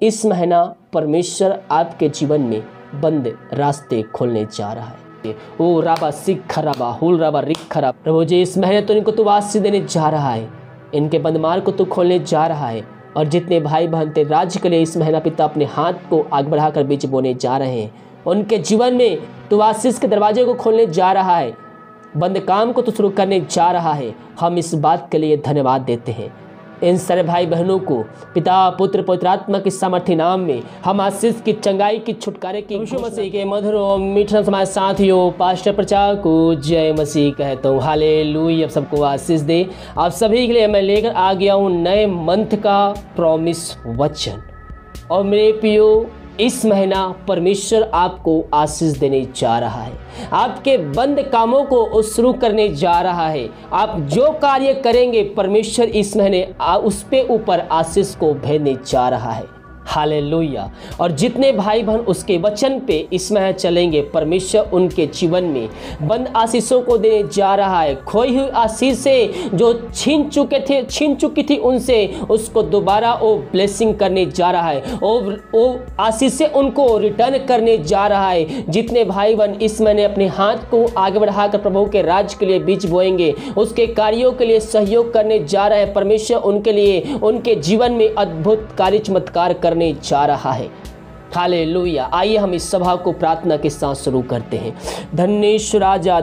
इस महीना परमेश्वर आपके जीवन में बंद रास्ते खोलने जा रहा है। ओ राबा सिख खराबा हुल राबा रिख खराब, प्रभु जी इस महीने तो इनको तू आशीष देने जा रहा है, इनके बंद मार्ग को तू खोलने जा रहा है। और जितने भाई बहन तेरे राज्य के लिए इस महीना पिता अपने हाथ को आगे बढ़ाकर बीज बोने जा रहे हैं, उनके जीवन में तू आशीष के दरवाजे को खोलने जा रहा है, बंद काम को तू शुरू करने जा रहा है। हम इस बात के लिए धन्यवाद देते हैं। इन सारे भाई बहनों को पिता पुत्र पवित्र आत्मा के सामर्थ्य नाम में हम आशीष की, चंगाई की, छुटकारे की यीशु मसीह के मधुर और मीठा समाज साथियों, पास्टर प्रचार को जय मसीह कहता हूँ। हालेलुया। अब सबको आशीष दे। आप सभी के लिए मैं लेकर आ गया हूँ नए मंथ का प्रॉमिस वचन। और मेरे प्रियो, इस महीना परमेश्वर आपको आशीष देने जा रहा है, आपके बंद कामों को शुरू करने जा रहा है। आप जो कार्य करेंगे परमेश्वर इस महीने उस पे ऊपर आशीष को भेजने जा रहा है। हालेलुया। और जितने भाई बहन उसके वचन पे इस महीने चलेंगे, परमेश्वर उनके जीवन में बंद आशीषों को देने जा रहा है। खोई हुई आशीष से जो छीन चुकी थी उनसे, उसको दोबारा वो ब्लेसिंग करने जा रहा है। वो आशीष से उनको रिटर्न करने जा रहा है। जितने भाई बहन इस महीने अपने हाथ को आगे बढ़ाकर प्रभु के राज्य के लिए बीज बोएंगे, उसके कार्यों के लिए सहयोग करने जा रहे हैं, परमेश्वर उनके लिए उनके जीवन में अद्भुत कार्य चमत्कार करने जा रहा है। हालेलुया। आइए हम इस सभा को प्रार्थना के साथ शुरू करते हैं। धन्येश्वर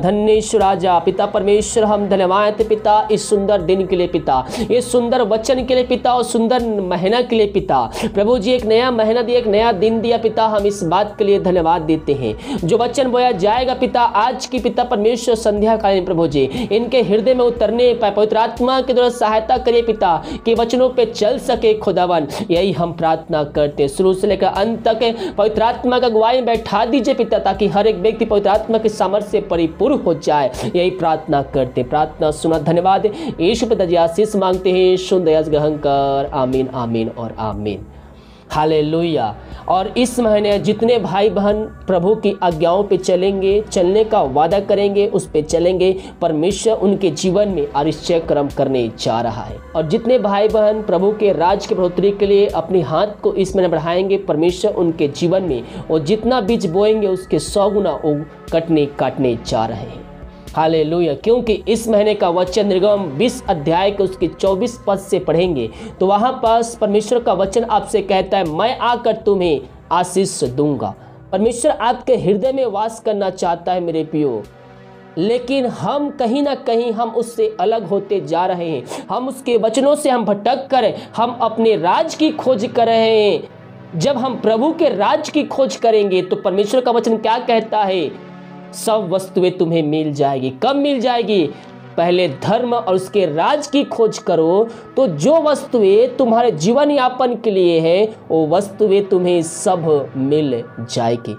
राजा पिता परमेश्वर, हम धन्यवाद पिता इस सुंदर दिन के लिए पिता, ये सुंदर वचन के लिए पिता, और सुंदर महीना के लिए पिता। प्रभु जी एक नया महीना दिया, एक नया दिन दिया पिता, हम इस बात के लिए धन्यवाद देते हैं। जो वचन बोया जाएगा पिता आज की पिता परमेश्वर संध्या कालीन, प्रभु जी इनके हृदय में उतरने पाए, पवित्र आत्मा के द्वारा सहायता करिए पिता, कि वचनों पे चल सके खुदावन। यही हम प्रार्थना करते हैं। शुरू से लेकर अंत तक पवित्र आत्मा का अगुवाई बैठा दीजिए पिता, ताकि हर एक व्यक्ति पवित्र आत्मा के सामर्थ्य से परिपूर्ण हो जाए। यही प्रार्थना करते, प्रार्थना सुना। धन्यवाद यीशु पिता जी, आशीष मांगते हैं, सुन दया ग्रहण कर। आमीन आमीन और आमीन। हालेलुया। और इस महीने जितने भाई बहन प्रभु की आज्ञाओं पे चलेंगे, चलने का वादा करेंगे, उस पे चलेंगे, परमेश्वर उनके जीवन में आश्चर्य कर्म करने जा रहा है। और जितने भाई बहन प्रभु के राज के बढ़ोतरी के लिए अपने हाथ को इस महीने बढ़ाएंगे, परमेश्वर उनके जीवन में और जितना बीज बोएंगे उसके 100 गुना वो काटने जा रहे हैं। हालेलुया। क्योंकि इस महीने का वचन निर्गम 20 अध्याय के उसके 24 पद से पढ़ेंगे तो वहां पास परमेश्वर का वचन आपसे कहता है, मैं आकर तुम्हें आशीष दूंगा। परमेश्वर आपके हृदय में वास करना चाहता है मेरे प्रियो, लेकिन हम कहीं ना कहीं हम उससे अलग होते जा रहे हैं। हम उसके वचनों से हम भटक कर हम अपने राज की खोज कर रहे हैं। जब हम प्रभु के राज की खोज करेंगे तो परमेश्वर का वचन क्या कहता है, सब वस्तुएं तुम्हें मिल जाएगी। कब मिल जाएगी? पहले धर्म और उसके राज की खोज करो, तो जो वस्तुएं तुम्हारे जीवन यापन के लिए है वो वस्तुएं तुम्हें सब मिल जाएगी।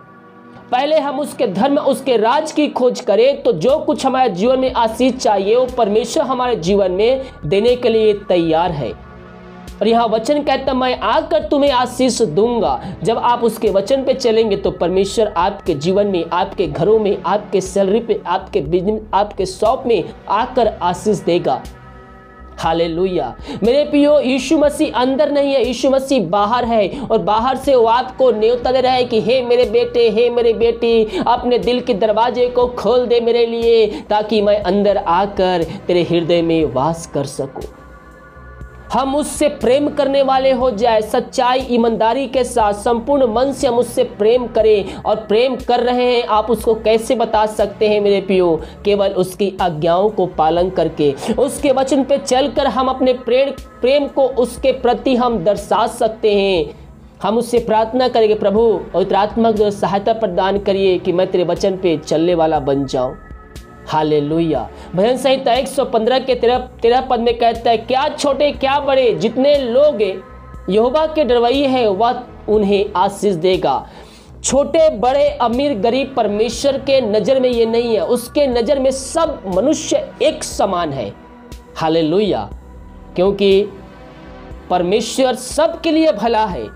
पहले हम उसके धर्म उसके राज की खोज करें तो जो कुछ हमारे जीवन में आशीष चाहिए वो परमेश्वर हमारे जीवन में देने के लिए तैयार है। और यहाँ वचन कहता है, मैं आकर तुम्हें आशीष दूंगा। जब आप उसके वचन पे चलेंगे तो परमेश्वर आपके जीवन में, आपके घरों में, आपके सैलरी पे, आपके बिजनेस, आपके शॉप में आकर आशीष देगा। हालेलुया। मेरे प्रियो, यीशु मसीह अंदर नहीं है, यीशु मसीह बाहर है। और बाहर से वो आपको न्योता दे रहा है कि हे मेरे बेटे, हे मेरे बेटी, अपने दिल के दरवाजे को खोल दे मेरे लिए, ताकि मैं अंदर आकर तेरे हृदय में वास कर सकूं। हम उससे प्रेम करने वाले हो जाए, सच्चाई ईमानदारी के साथ संपूर्ण मन से हम उससे प्रेम करें। और प्रेम कर रहे हैं आप उसको कैसे बता सकते हैं मेरे प्रियो? केवल उसकी आज्ञाओं को पालन करके, उसके वचन पे चलकर हम अपने प्रेम को उसके प्रति हम दर्शा सकते हैं। हम उससे प्रार्थना करेंगे, प्रभु पवित्र आत्मा को सहायता प्रदान करिए कि मैं तेरे वचन पे चलने वाला बन जाऊं। हालेलुया। भजन संहिता 115 के 13 पद में कहता है, क्या छोटे क्या बड़े जितने लोग यहोवा के डरवैये हैं वह उन्हें आशीष देगा। छोटे बड़े अमीर गरीब परमेश्वर के नजर में ये नहीं है, उसके नजर में सब मनुष्य एक समान है। हालेलुया। क्योंकि परमेश्वर सबके लिए भला है।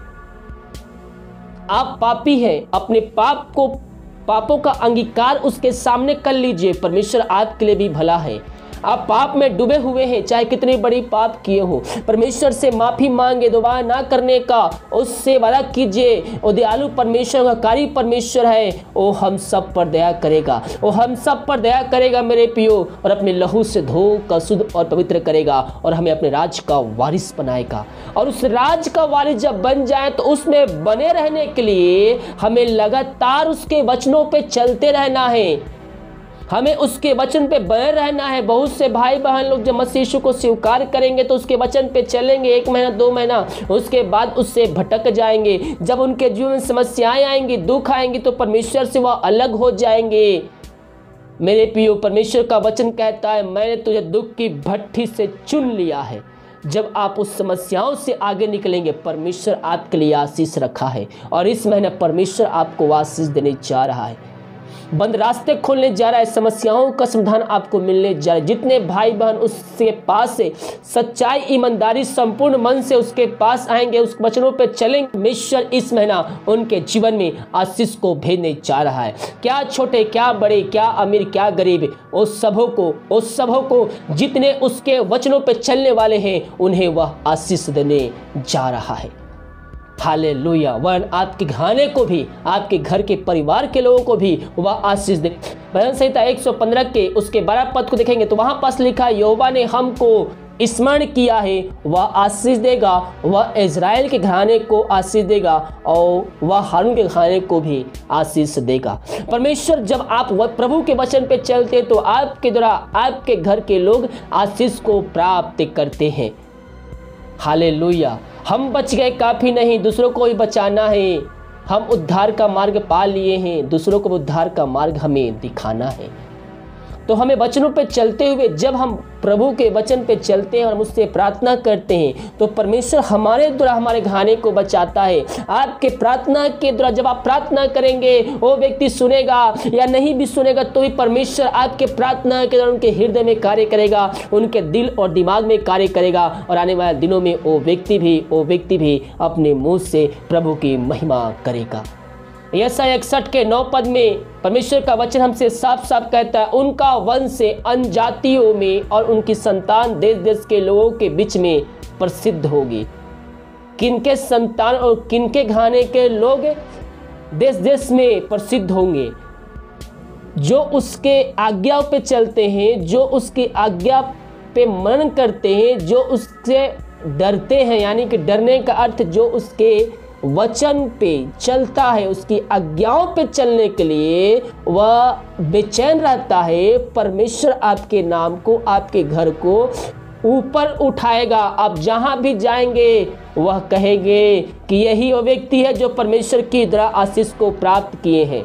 आप पापी हैं, अपने पापों का अंगीकार उसके सामने कर लीजिए, परमेश्वर आपके लिए भी भला है। आप पाप में डूबे हुए हैं, चाहे कितनी बड़ी पाप किए हो, परमेश्वर से माफी मांगे, दोबारा ना करने का उससे वादा कीजिए। वो दयालु परमेश्वर का कारी परमेश्वर है, वो हम सब पर दया करेगा, वो हम सब पर दया करेगा मेरे पियो, और अपने लहू से धोकर शुद्ध और पवित्र करेगा और हमें अपने राज का वारिस बनाएगा। और उस राज का वारिस जब बन जाए तो उसमें बने रहने के लिए हमें लगातार उसके वचनों पे चलते रहना है, हमें उसके वचन पे बने रहना है। बहुत से भाई बहन लोग जब मसीह यीशु को स्वीकार करेंगे तो उसके वचन पे चलेंगे 1 महीना 2 महीना, उसके बाद उससे भटक जाएंगे। जब उनके जीवन में समस्याएं आएंगी, दुख आएंगी, तो परमेश्वर से वह अलग हो जाएंगे। मेरे प्रियो, परमेश्वर का वचन कहता है, मैंने तुझे दुख की भट्ठी से चुन लिया है। जब आप उस समस्याओं से आगे निकलेंगे, परमेश्वर आपके लिए आशीष रखा है, और इस महीने परमेश्वर आपको आशीष देने जा रहा है, बंद रास्ते खोलने जा रहा है, समस्याओं का समाधान आपको मिलने जा रहा है। जितने भाई बहन उसके पास से सच्चाई, ईमानदारी, संपूर्ण मन से उसके पास आएंगे, उस वचनों पे चलेंगे, परमेश्वर इस महीना उनके जीवन में आशीष को भेजने जा रहा है। क्या छोटे, क्या बड़े, क्या अमीर, क्या गरीब, उस सबों को जितने उसके वचनों पे चलने वाले हैं, उन्हें वह आशीष देने जा रहा है। हालेलुया। वह आपके घराने को भी, आपके घर के परिवार के लोगों को भी वह आशीष दे। भजन संहिता 115 के उसके 12 पद को देखेंगे तो वहां पास लिखा है, यहोवा ने हमको स्मरण किया है, वह आशीष देगा, वह इज़राइल के घराने को आशीष देगा, और वह हारून के घराने को भी आशीष देगा। परमेश्वर, जब आप प्रभु के वचन पे चलते तो आपके द्वारा आपके घर के लोग आशीष को प्राप्त करते हैं। हालेलुया। हम बच गए काफ़ी नहीं, दूसरों को भी बचाना है। हम उद्धार का मार्ग पा लिए हैं, दूसरों को उद्धार का मार्ग हमें दिखाना है। तो हमें वचनों पे चलते हुए, जब हम प्रभु के वचन पे चलते हैं और हम उससे प्रार्थना करते हैं, तो परमेश्वर हमारे द्वारा हमारे घराने को बचाता है। आपके प्रार्थना के द्वारा जब आप प्रार्थना करेंगे, वो व्यक्ति सुनेगा या नहीं भी सुनेगा, तो भी परमेश्वर आपके प्रार्थना के द्वारा उनके हृदय में कार्य करेगा, उनके दिल और दिमाग में कार्य करेगा, और आने वाले दिनों में वो व्यक्ति भी अपने मुंह से प्रभु की महिमा करेगा। यशायाह 61 के 9 पद में परमेश्वर का वचन हमसे साफ साफ कहता है, उनका वंश से अन्य जातियों में और उनकी संतान देश देश के लोगों के बीच में प्रसिद्ध होगी। किनके संतान और किनके घराने के लोग देश देश में प्रसिद्ध होंगे? जो उसके आज्ञा पे चलते हैं, जो उसकी आज्ञा पे मनन करते हैं, जो उससे डरते हैं, यानी कि डरने का अर्थ जो उसके वचन पे चलता है, उसकी आज्ञाओं पे चलने के लिए वह बेचैन रहता है। परमेश्वर आपके नाम को, आपके घर को ऊपर उठाएगा। आप जहां भी जाएंगे वह कहेंगे कि यही वो व्यक्ति है जो परमेश्वर की द्वारा आशीष को प्राप्त किए हैं।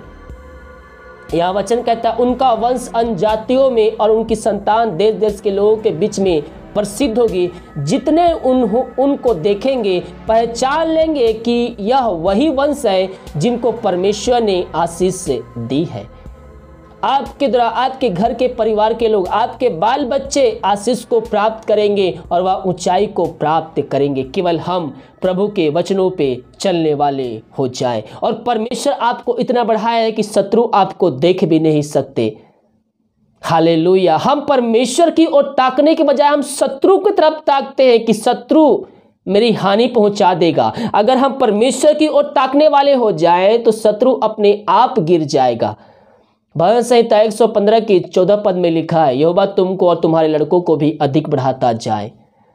यह वचन कहता है, उनका वंश अन्य जातियों में और उनकी संतान देश देश के लोगों के बीच में प्रसिद्ध होगी। जितने उनको देखेंगे पहचान लेंगे कि यह वही वंश है जिनको परमेश्वर ने आशीष दी है। आपके द्वारा आपके घर के परिवार के लोग, आपके बाल बच्चे आशीष को प्राप्त करेंगे और वह ऊंचाई को प्राप्त करेंगे, केवल हम प्रभु के वचनों पे चलने वाले हो जाएं। और परमेश्वर आपको इतना बढ़ाया है कि शत्रु आपको देख भी नहीं सकते। हालेलुया। हम परमेश्वर की ओर ताकने के बजाय हम शत्रु की तरफ ताकते हैं कि शत्रु मेरी हानि पहुंचा देगा। अगर हम परमेश्वर की ओर ताकने वाले हो जाएं तो शत्रु अपने आप गिर जाएगा। भजन संहिता 115 की 14 पद में लिखा है, यहोवा तुमको और तुम्हारे लड़कों को भी अधिक बढ़ाता जाए।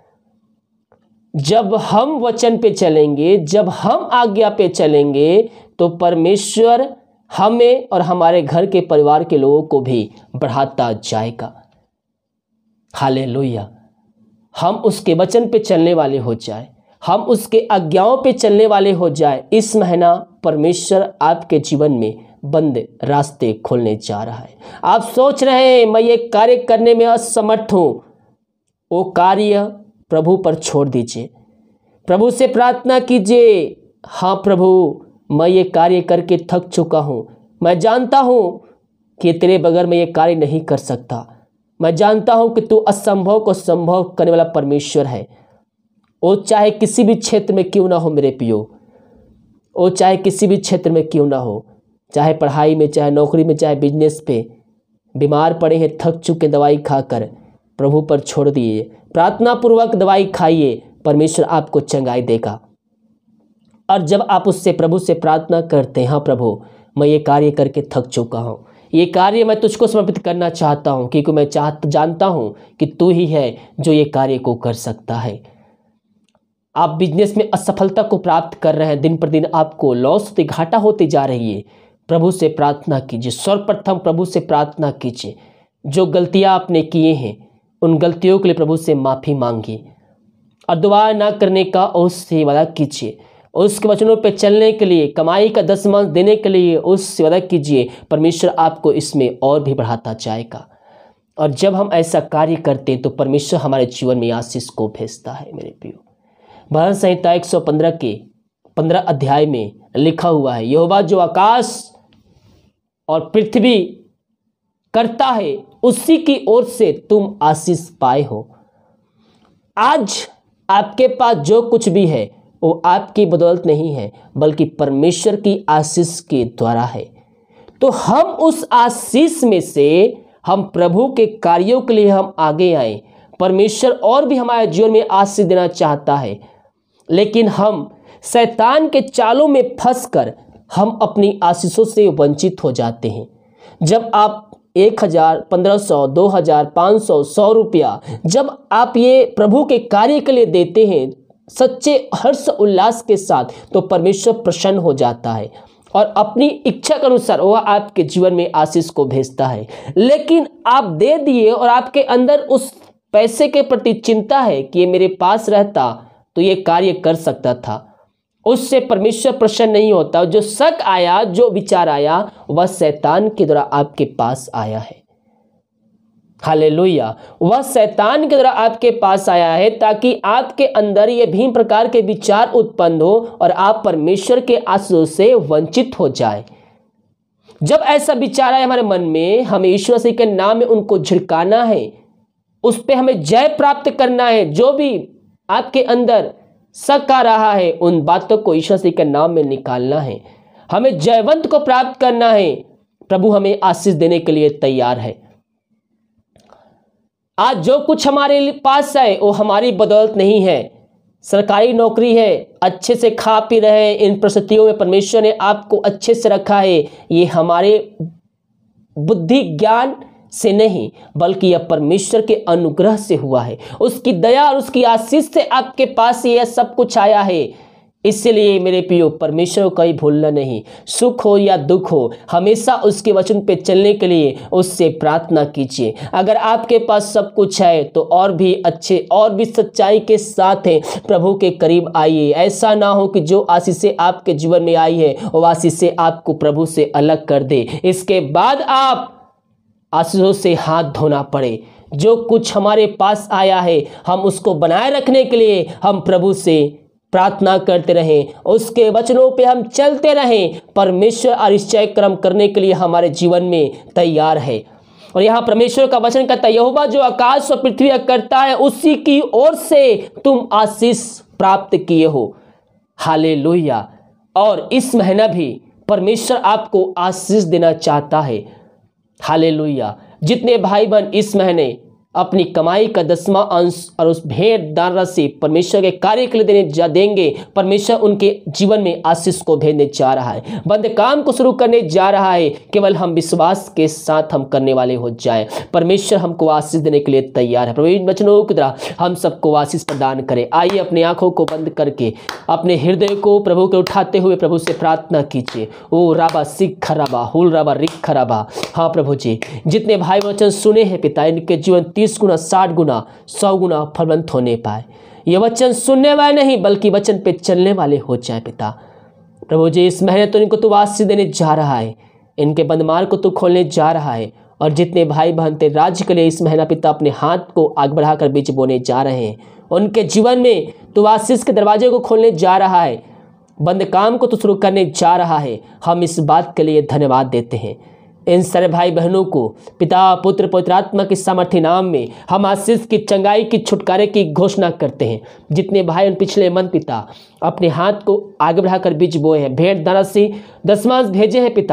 जब हम वचन पे चलेंगे, जब हम आज्ञा पे चलेंगे, तो परमेश्वर हमें और हमारे घर के परिवार के लोगों को भी बढ़ाता जाएगा। हालेलुया। हम उसके वचन पे चलने वाले हो जाए, हम उसके आज्ञाओं पे चलने वाले हो जाए। इस महीना परमेश्वर आपके जीवन में बंद रास्ते खोलने जा रहा है। आप सोच रहे हैं मैं ये कार्य करने में असमर्थ हूं, वो कार्य प्रभु पर छोड़ दीजिए। प्रभु से प्रार्थना कीजिए, हाँ प्रभु, मैं ये कार्य करके थक चुका हूँ। मैं जानता हूँ कि तेरे बगैर मैं ये कार्य नहीं कर सकता। मैं जानता हूँ कि तू असंभव को संभव करने वाला परमेश्वर है। वो चाहे किसी भी क्षेत्र में क्यों ना हो मेरे पियो, वो चाहे किसी भी क्षेत्र में क्यों ना हो, चाहे पढ़ाई में, चाहे नौकरी में, चाहे बिजनेस पे, बीमार पड़े हैं, थक चुके दवाई खाकर, प्रभु पर छोड़ दिए, प्रार्थना पूर्वक दवाई खाइए, परमेश्वर आपको चंगाई देगा। और जब आप उससे प्रभु से प्रार्थना करते हैं, हाँ प्रभु मैं ये कार्य करके थक चुका हूँ, ये कार्य मैं तुझको समर्पित करना चाहता हूँ, क्योंकि मैं जानता हूँ कि तू ही है जो ये कार्य को कर सकता है। आप बिजनेस में असफलता को प्राप्त कर रहे हैं, दिन पर दिन आपको लॉस होते, घाटा होते जा रही है, प्रभु से प्रार्थना कीजिए। सर्वप्रथम प्रभु से प्रार्थना कीजिए। जो गलतियां आपने किए हैं उन गलतियों के लिए प्रभु से माफ़ी मांगिए और दोबारा ना करने का उससे वादा कीजिए। उसके वचनों पे चलने के लिए, कमाई का 10वां देने के लिए उससे वादा कीजिए। परमेश्वर आपको इसमें और भी बढ़ाता जाएगा। और जब हम ऐसा कार्य करते हैं तो परमेश्वर हमारे जीवन में आशीष को भेजता है। मेरे प्रियो, भजन संहिता 115 के 15 अध्याय में लिखा हुआ है, यहोवा जो आकाश और पृथ्वी करता है उसी की ओर से तुम आशीष पाए हो। आज आपके पास जो कुछ भी है वो आपकी बदौलत नहीं है, बल्कि परमेश्वर की आशीष के द्वारा है। तो हम उस आशीष में से हम प्रभु के कार्यों के लिए हम आगे आए। परमेश्वर और भी हमारे जीवन में आशीष देना चाहता है, लेकिन हम शैतान के चालों में फंसकर हम अपनी आशीषों से वंचित हो जाते हैं। जब आप 1000, 1500, 2000, 500, 100 रुपया जब आप ये प्रभु के कार्य के लिए देते हैं सच्चे हर्ष उल्लास के साथ, तो परमेश्वर प्रसन्न हो जाता है और अपनी इच्छा के अनुसार वह आपके जीवन में आशीष को भेजता है। लेकिन आप दे दिए और आपके अंदर उस पैसे के प्रति चिंता है कि ये मेरे पास रहता तो ये कार्य कर सकता था, उससे परमेश्वर प्रसन्न नहीं होता। जो शक आया, जो विचार आया, वह शैतान के द्वारा आपके पास आया है। हालेलुया, वह शैतान के द्वारा आपके पास आया है ताकि आपके अंदर ये भिन्न प्रकार के विचार उत्पन्न हो और आप परमेश्वर के आशीषों से वंचित हो जाए। जब ऐसा विचार आए हमारे मन में, हमें ईश्वर मसीह के नाम में उनको झिड़काना है, उस पर हमें जय प्राप्त करना है। जो भी आपके अंदर शक आ रहा है उन बातों को ईश्वर मसीह के नाम में निकालना है। हमें जयवंत को प्राप्त करना है। प्रभु हमें आशीष देने के लिए तैयार है। आज जो कुछ हमारे पास है वो हमारी बदौलत नहीं है। सरकारी नौकरी है, अच्छे से खा पी रहे हैं, इन परिस्थितियों में परमेश्वर ने आपको अच्छे से रखा है, ये हमारे बुद्धि ज्ञान से नहीं बल्कि यह परमेश्वर के अनुग्रह से हुआ है। उसकी दया और उसकी आशीष से आपके पास यह सब कुछ आया है। इसलिए मेरे प्रियो, परमेश्वर को कहीं भूलना नहीं। सुख हो या दुख हो, हमेशा उसके वचन पे चलने के लिए उससे प्रार्थना कीजिए। अगर आपके पास सब कुछ है तो और भी अच्छे और भी सच्चाई के साथ है प्रभु के करीब आइए। ऐसा ना हो कि जो आशीषें आपके जीवन में आई है वो आशीषें आपको प्रभु से अलग कर दे, इसके बाद आप आशीषों से हाथ धोना पड़े। जो कुछ हमारे पास आया है हम उसको बनाए रखने के लिए हम प्रभु से प्रार्थना करते रहें, उसके वचनों पे हम चलते रहें। परमेश्वर आश्चर्य कर्म करने के लिए हमारे जीवन में तैयार है। और यहाँ परमेश्वर का वचन कहता है, यहोवा जो आकाश और पृथ्वी करता है उसी की ओर से तुम आशीष प्राप्त किए हो। हालेलुया। और इस महीना भी परमेश्वर आपको आशीष देना चाहता है। हालेलुया। जितने भाई बहन इस महीने अपनी कमाई का 10वां अंश और उस भेंट दान राशि परमेश्वर के कार्य के लिए देंगे, परमेश्वर उनके जीवन में आशीष को भेजने जा रहा है। बंद काम को शुरू करने जा रहा है। केवल हम विश्वास के साथ हम करने वाले हो जाएं। परमेश्वर हमको आशीष देने के लिए तैयार है। प्रभु इन वचनों की तरह हम सबको आशीष प्रदान करें। आइए अपनी आंखों को बंद करके अपने हृदय को प्रभु के उठाते हुए प्रभु से प्रार्थना कीजिए। ओ राबा सिख राबा हुल राबा रिख राबा। हाँ प्रभु जी, जितने भाई वचन सुने हैं पिता, इनके जीवन 30 गुना, 60 गुना, 100 गुना फलवंत होने पाए। ये वचन सुनने वाले नहीं बल्कि वचन पे चलने वाले हो जाए पिता। प्रभु जी, इस महीने तो इनको तू आशीष देने जा रहा है, इनके बंधमार को तू खोलने जा रहा है। और जितने भाई बहन तेरे राज्य के लिए इस महीना पिता अपने हाथ को आग बढ़ाकर बीज बोने जा रहे हैं, उनके जीवन में तू आशीष के दरवाजे को खोलने जा रहा है, बंद काम को तू शुरू करने जा रहा है। हम इस बात के लिए धन्यवाद देते हैं। इन सारे भाई बहनों को पिता, पुत्र, पवित्र आत्मा के सामर्थ्य नाम में हम आशीष की, चंगाई की, छुटकारे की घोषणा करते हैं। जितने भाई उन पिछले मन पिता अपने हाथ को आगे बढ़ाकर बीज बोए हैं, भेंट दान से 10वां भेजे हैं पिता,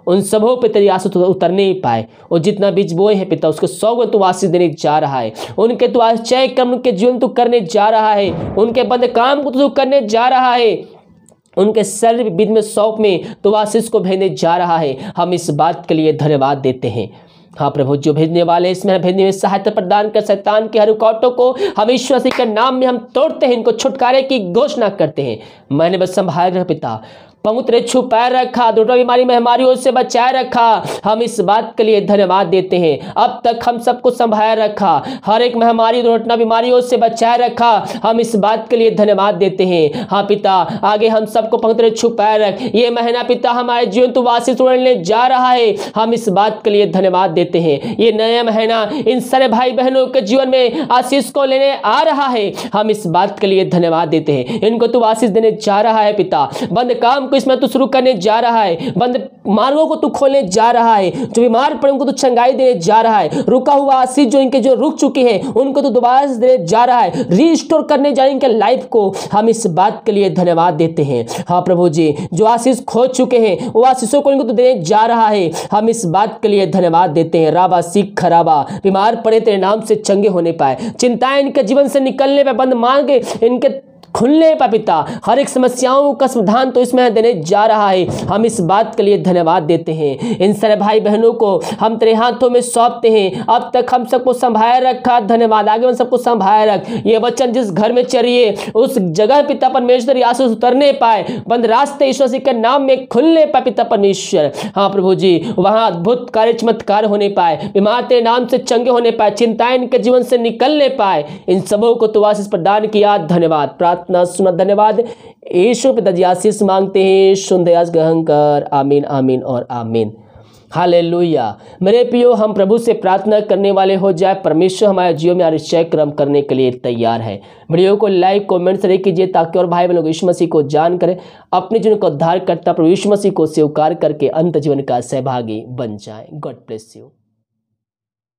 उन सबों पे तेरी आशीष उतरने ही पाए। और जितना बीज बोए हैं पिता उसके 100 गुना तू आशीष देने जा रहा है। उनके तू आश्चर्य कर्म उनके जीवन तू करने जा रहा है। उनके बंद काम को तू करने जा रहा है। उनके शरीर विद में 100 में तो आशीष को भेजने जा रहा है। हम इस बात के लिए धन्यवाद देते हैं। हाँ प्रभु, जो भेजने वाले इसमें भेजने में सहायता प्रदान कर, शैतान के हर रुकावटों को हम ईश्वर मसीह के नाम में हम तोड़ते हैं, इनको छुटकारे की घोषणा करते हैं। मैंने बस संभाल रहा पिता, पवित्र छुपाए रखा, दुर्गा बीमारी महामारियों से बचाए रखा। हम इस बात के लिए धन्यवाद देते हैं। अब तक हम सबको संभाल रखा, हर एक महामारी दुर्घटना बीमारियों से बचाए रखा। हम इस बात के लिए धन्यवाद देते हैं। हाँ पिता, आगे हम सबको पवित्र छुपाए रख। ये महीना पिता हमारे जीवन तो आशीष उड़ने जा रहा है। हम इस बात के लिए धन्यवाद देते हैं। ये नया महीना इन सारे भाई बहनों के जीवन में आशीष को लेने आ रहा है। हम इस बात के लिए धन्यवाद देते हैं। इनको तू आशीष देने जा रहा है पिता। बंद काम इसमें तू शुरू करने जा रहा है। बंद मार्गों को तू खोलने जा रहा है। जो बीमार पड़े उनको तू चंगाई देने जा रहा है। रुका हुआ आशीष जो इनके जो रुक चुके हैं उनको तू दोबारा से देने जा रहा है। रीस्टोर करने जा इनके लाइफ को। हम इस बात के लिए धन्यवाद देते हैं। हाँ प्रभु जी, जो आशीष खो चुके हैं वो आशीषों को इनको तू देने जा रहा है। हम इस बात के लिए धन्यवाद देते हैं। राबा सीख खराबा, बीमार पड़े तेरे नाम से चंगे होने पाए, चिंताएं इनके जीवन से निकलने पे, बंद मांगे इनके खुलने पर पिता, हर एक समस्याओं का समाधान तो इसमें देने जा रहा है। हम इस बात के लिए धन्यवाद देते हैं। इन सारे भाई बहनों को हम तेरे हाथों में सौंपते हैं। अब तक हम सबको संभाल रखा, धन्यवाद। आगे हम सबको संभाल रख। ये वचन जिस घर में चलिए उस जगह पिता परमेश्वर आशीष उतरने पाए, बंद रास्ते ईश्वर मसीह के नाम में खुलने पाए पिता परमेश्वर। हाँ प्रभु जी, वहाँ अद्भुत कार्य चमत्कार होने पाए, बीमार तेरे नाम से चंगे होने पाए, चिंताएं इनके जीवन से निकलने पाए। इन सबों को तो आशीष प्रदान किया। धन्यवाद, प्रार्थना सुना, धन्यवाद। यीशु पिता जी आशीष मांगते हैं, सुन दया ग्रहण कर। आमीन, आमीन और आमीन। हालेलुया। मेरे प्रियो, हम प्रभु से प्रार्थना करने वाले हो जाए। परमेश्वर हमारे जीवन में आश्चर्य कर्म करने के लिए तैयार है। वीडियो को लाइक कमेंट से कीजिए ताकि और भाई बहनों यीशु मसीह को जान करें, अपने जीवन को उद्धार करता प्रभु यीशु मसीह को स्वीकार करके अंत जीवन का सहभागी बन जाए। God bless you.